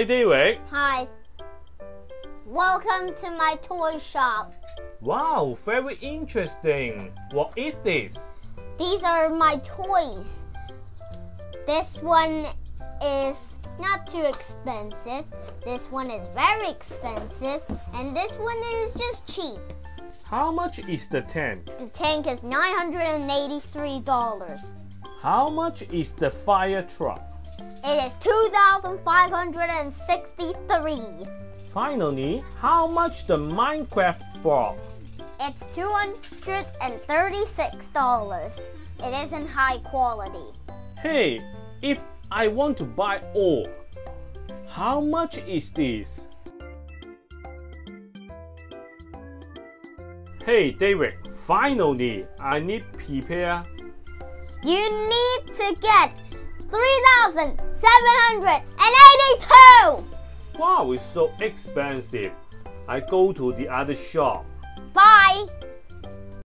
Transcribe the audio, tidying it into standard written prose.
Hi, David. Hi. Welcome to my toy shop. Wow, very interesting. What is this? These are my toys. This one is not too expensive. This one is very expensive. And this one is just cheap. How much is the tank? The tank is $983. How much is the fire truck? It is $2,563. Finally, how much the Minecraft block? It's $236. It isn't high quality. Hey, if I want to buy all, how much is this? Hey, David, finally, I need prepare. You need to get 3,782. Wow, it's so expensive. I go to the other shop. Bye.